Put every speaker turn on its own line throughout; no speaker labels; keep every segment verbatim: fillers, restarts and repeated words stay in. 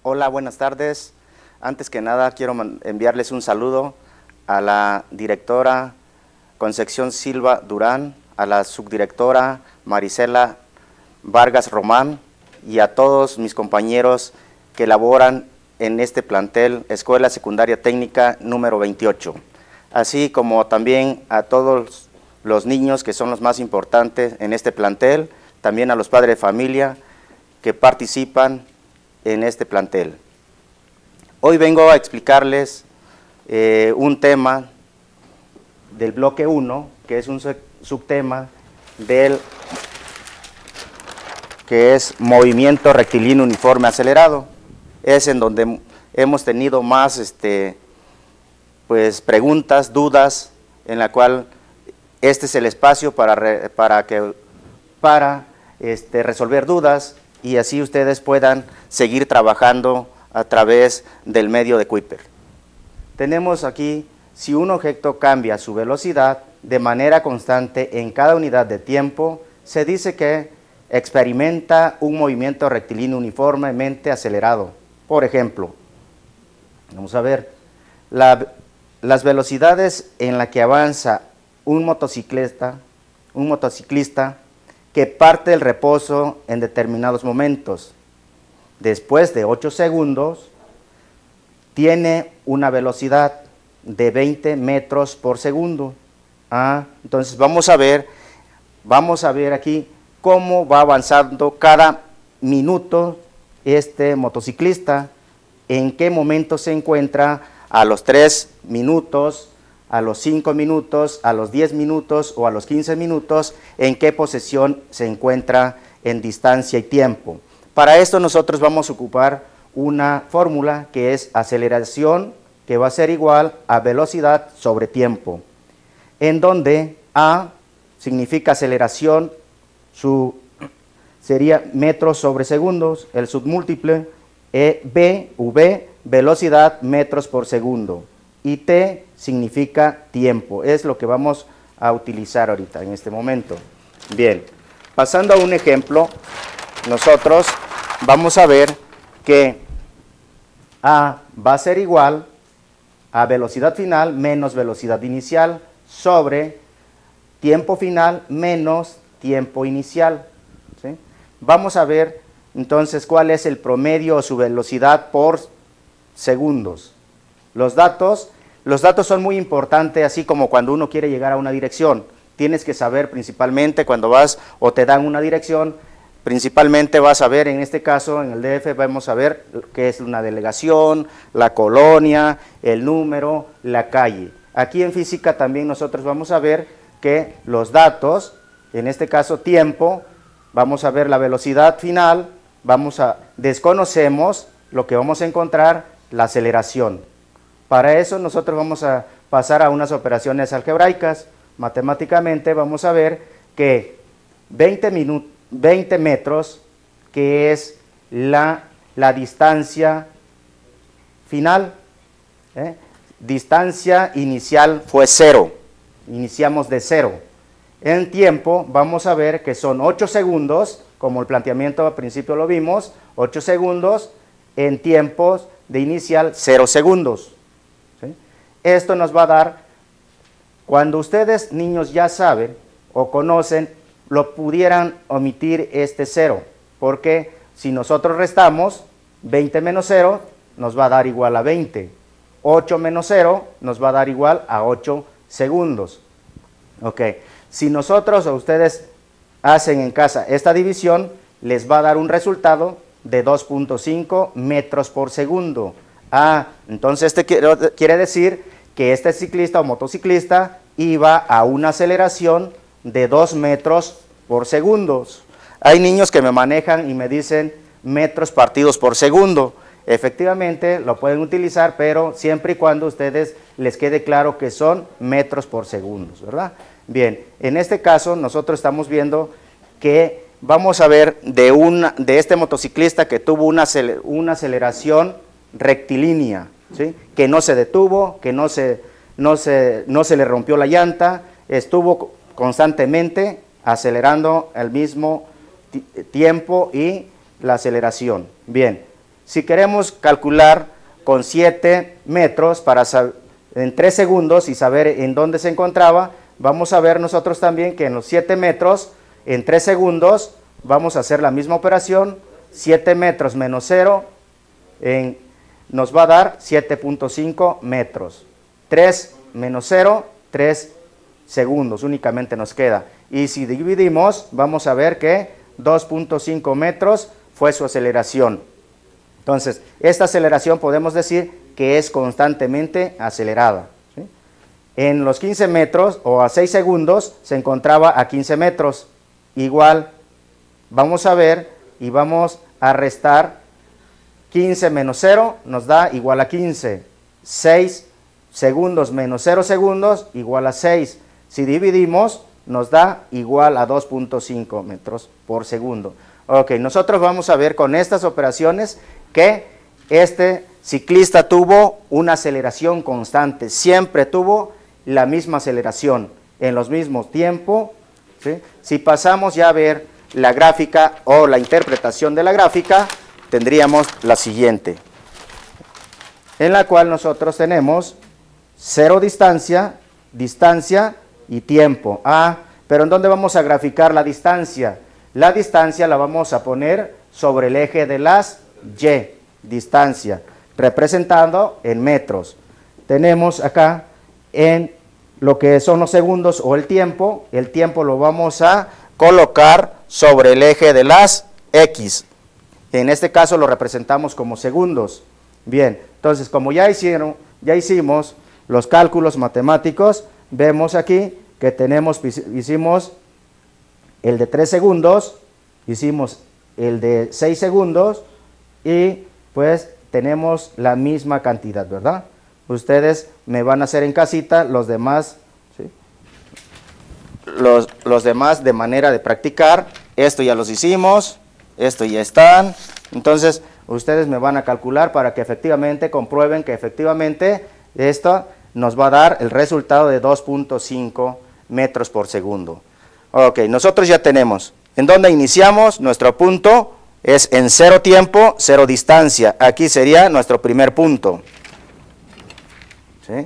Hola, buenas tardes. Antes que nada quiero enviarles un saludo a la directora Concepción Silva Durán, a la subdirectora Marisela Vargas Román y a todos mis compañeros que laboran en este plantel Escuela Secundaria Técnica número veintiocho, así como también a todos los niños que son los más importantes en este plantel, también a los padres de familia que participan en este plantel. Hoy vengo a explicarles eh, un tema del bloque uno, que es un subtema del que es movimiento rectilíneo uniforme acelerado. Es en donde hemos tenido más este, pues, preguntas, dudas, en la cual este es el espacio para, re, para, que, para este, resolver dudas y así ustedes puedan seguir trabajando a través del medio de Kuiper. Tenemos aquí, si un objeto cambia su velocidad de manera constante en cada unidad de tiempo, se dice que experimenta un movimiento rectilíneo uniformemente acelerado. Por ejemplo, vamos a ver, la, las velocidades en las que avanza un motociclista, un motociclista que parte del reposo en determinados momentos. Después de ocho segundos, tiene una velocidad de veinte metros por segundo. Ah, entonces vamos a ver, vamos a ver aquí cómo va avanzando cada minuto este motociclista, en qué momento se encuentra a los tres minutos, a los cinco minutos, a los diez minutos o a los quince minutos, en qué posición se encuentra en distancia y tiempo. Para esto nosotros vamos a ocupar una fórmula que es aceleración, que va a ser igual a velocidad sobre tiempo, en donde A significa aceleración, su sería metros sobre segundos, el submúltiple, e, B, V, velocidad metros por segundo, y T significa tiempo, es lo que vamos a utilizar ahorita en este momento. Bien, pasando a un ejemplo, nosotros vamos a ver que A va a ser igual a velocidad final menos velocidad inicial sobre tiempo final menos tiempo inicial. ¿Sí? Vamos a ver entonces cuál es el promedio o su velocidad por segundos. Los datos, los datos son muy importantes, así como cuando uno quiere llegar a una dirección. Tienes que saber principalmente cuando vas o te dan una dirección, principalmente vas a ver, en este caso, en el D F, vamos a ver qué es una delegación, la colonia, el número, la calle. Aquí en física también nosotros vamos a ver que los datos, en este caso tiempo, vamos a ver la velocidad final, vamos a, desconocemos lo que vamos a encontrar, la aceleración. Para eso nosotros vamos a pasar a unas operaciones algebraicas. Matemáticamente vamos a ver que veinte minutos, veinte metros, que es la, la distancia final, ¿eh? Distancia inicial fue cero, iniciamos de cero. En tiempo vamos a ver que son ocho segundos, como el planteamiento al principio lo vimos, ocho segundos, en tiempos de inicial cero segundos. ¿Sí? Esto nos va a dar, cuando ustedes niños ya saben o conocen, lo pudieran omitir este cero, porque si nosotros restamos, veinte menos cero nos va a dar igual a veinte, ocho menos cero nos va a dar igual a ocho segundos. Ok, si nosotros o ustedes hacen en casa esta división, les va a dar un resultado de dos punto cinco metros por segundo. Ah, entonces este quiere, quiere decir que este ciclista o motociclista iba a una aceleración de dos metros por segundo. Hay niños que me manejan y me dicen metros partidos por segundo. Efectivamente lo pueden utilizar, pero siempre y cuando a ustedes les quede claro que son metros por segundo, ¿verdad? Bien, en este caso nosotros estamos viendo que vamos a ver de, una, de este motociclista que tuvo una, una aceleración rectilínea, ¿sí? Que no se detuvo, que no se, no, se, no se le rompió la llanta, estuvo constantemente acelerando al mismo tiempo y la aceleración. Bien, si queremos calcular con siete metros para en tres segundos y saber en dónde se encontraba, vamos a ver nosotros también que en los siete metros, en tres segundos, vamos a hacer la misma operación, siete metros menos cero, en, nos va a dar siete punto cinco metros. tres menos cero, tres segundos únicamente nos queda. Y si dividimos, vamos a ver que dos punto cinco metros fue su aceleración. Entonces, esta aceleración podemos decir que es constantemente acelerada, ¿sí? En los quince metros o a seis segundos se encontraba a quince metros. Igual, vamos a ver y vamos a restar quince menos cero nos da igual a quince. seis segundos menos cero segundos igual a seis. Si dividimos, nos da igual a dos punto cinco metros por segundo. Ok, nosotros vamos a ver con estas operaciones que este ciclista tuvo una aceleración constante, siempre tuvo la misma aceleración en los mismos tiempos, ¿sí? Si pasamos ya a ver la gráfica o la interpretación de la gráfica, tendríamos la siguiente, en la cual nosotros tenemos cero distancia, distancia y tiempo. Ah, pero ¿en dónde vamos a graficar la distancia? La distancia la vamos a poner sobre el eje de las Y, distancia, representando en metros. Tenemos acá en lo que son los segundos o el tiempo, el tiempo lo vamos a colocar sobre el eje de las X. En este caso lo representamos como segundos. Bien, entonces como ya hicieron, ya hicimos los cálculos matemáticos, vemos aquí que tenemos, hicimos el de tres segundos, hicimos el de seis segundos y pues tenemos la misma cantidad, ¿verdad? Ustedes me van a hacer en casita los demás, ¿sí? los, los demás de manera de practicar. Esto ya los hicimos, esto ya están, entonces ustedes me van a calcular para que efectivamente comprueben que efectivamente esto nos va a dar el resultado de dos punto cinco metros por segundo. Ok, nosotros ya tenemos, ¿en dónde iniciamos? Nuestro punto es en cero tiempo, cero distancia. Aquí sería nuestro primer punto. ¿Sí?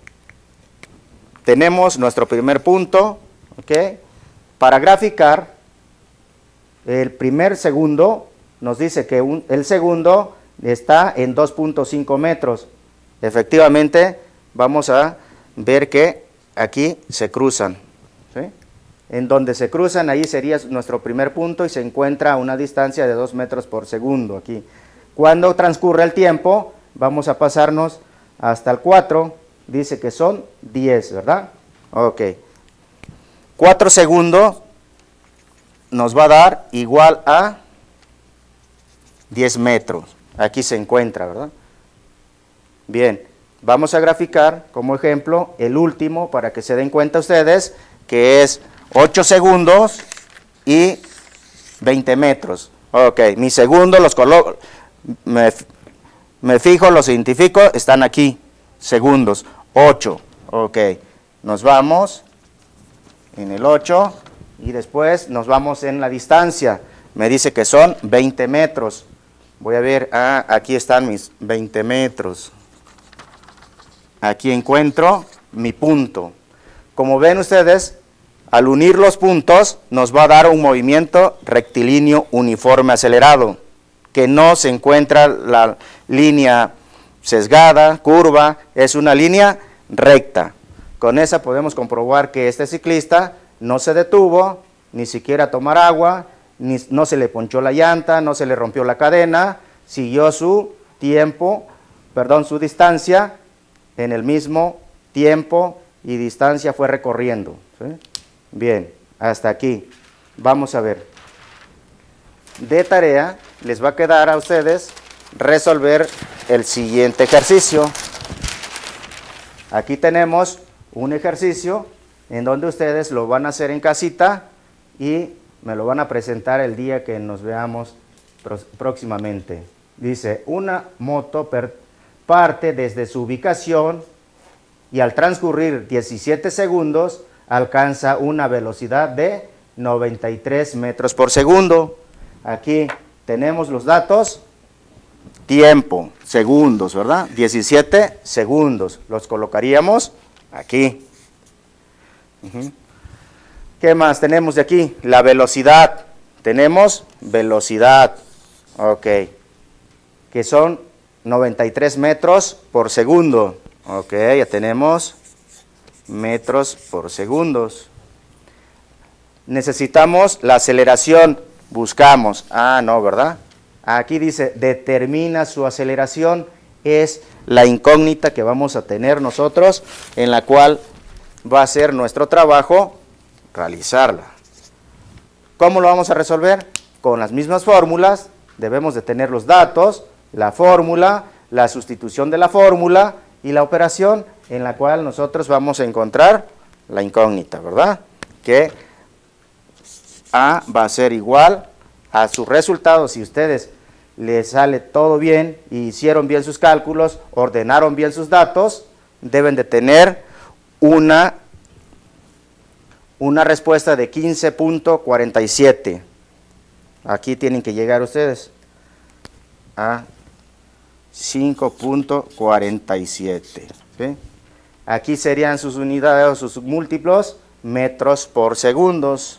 Tenemos nuestro primer punto, ¿ok? Para graficar, el primer segundo nos dice que un, el segundo está en dos punto cinco metros. Efectivamente, vamos a ver que aquí se cruzan, ¿sí? En donde se cruzan, ahí sería nuestro primer punto y se encuentra a una distancia de dos metros por segundo aquí. Cuando transcurre el tiempo, vamos a pasarnos hasta el cuatro, dice que son diez, ¿verdad? Ok. cuatro segundos nos va a dar igual a diez metros. Aquí se encuentra, ¿verdad? Bien, vamos a graficar como ejemplo el último para que se den cuenta ustedes que es ocho segundos y veinte metros. Ok, mis segundos los coloco, me, me fijo, los identifico, están aquí, segundos, ocho. Ok, nos vamos en el ocho y después nos vamos en la distancia. Me dice que son veinte metros. Voy a ver, ah, aquí están mis veinte metros. Aquí encuentro mi punto. Como ven ustedes, al unir los puntos nos va a dar un movimiento rectilíneo uniforme acelerado, que no se encuentra la línea sesgada, curva, es una línea recta. Con esa podemos comprobar que este ciclista no se detuvo, ni siquiera a tomar agua, ni, no se le ponchó la llanta, no se le rompió la cadena, siguió su tiempo, perdón, su distancia, en el mismo tiempo y distancia fue recorriendo, ¿sí? Bien, hasta aquí. Vamos a ver. De tarea les va a quedar a ustedes resolver el siguiente ejercicio. Aquí tenemos un ejercicio en donde ustedes lo van a hacer en casita y me lo van a presentar el día que nos veamos próximamente. Dice, una moto per parte desde su ubicación y al transcurrir diecisiete segundos alcanza una velocidad de noventa y tres metros por segundo. Aquí tenemos los datos. tiempo, segundos, ¿verdad? diecisiete segundos, los colocaríamos aquí. Uh-huh. ¿Qué más tenemos de aquí? La velocidad, tenemos velocidad, ok, que son noventa y tres metros por segundo, ok, ya tenemos metros por segundos. Necesitamos la aceleración, buscamos, ah, no, ¿verdad? Aquí dice, determina su aceleración, es la incógnita que vamos a tener nosotros, en la cual va a ser nuestro trabajo realizarla. ¿Cómo lo vamos a resolver? Con las mismas fórmulas, debemos de tener los datos, la fórmula, la sustitución de la fórmula y la operación en la cual nosotros vamos a encontrar la incógnita, ¿verdad? Que A va a ser igual a su resultado. Si ustedes les sale todo bien y hicieron bien sus cálculos, ordenaron bien sus datos, deben de tener una, una respuesta de quince punto cuarenta y siete. Aquí tienen que llegar ustedes a cinco punto cuarenta y siete. ¿Sí? Aquí serían sus unidades o sus múltiplos, metros por segundos.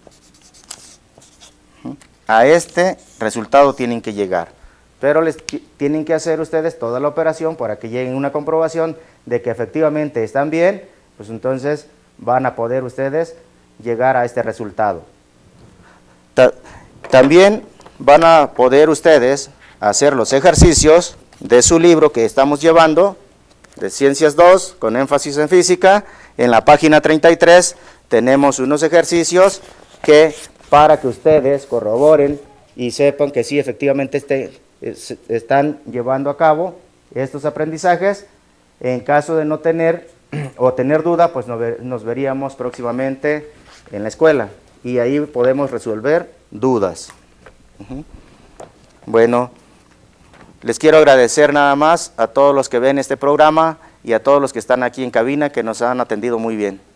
A este resultado tienen que llegar, pero les tienen que hacer ustedes toda la operación para que lleguen a una comprobación de que efectivamente están bien, pues entonces van a poder ustedes llegar a este resultado. Ta- También van a poder ustedes hacer los ejercicios de su libro que estamos llevando, de Ciencias dos, con énfasis en física. En la página treinta y tres tenemos unos ejercicios que para que ustedes corroboren y sepan que sí, efectivamente este, es, están llevando a cabo estos aprendizajes. En caso de no tener o tener duda, pues nos, ver, nos veríamos próximamente en la escuela y ahí podemos resolver dudas. Uh-huh. Bueno, les quiero agradecer nada más a todos los que ven este programa y a todos los que están aquí en cabina que nos han atendido muy bien.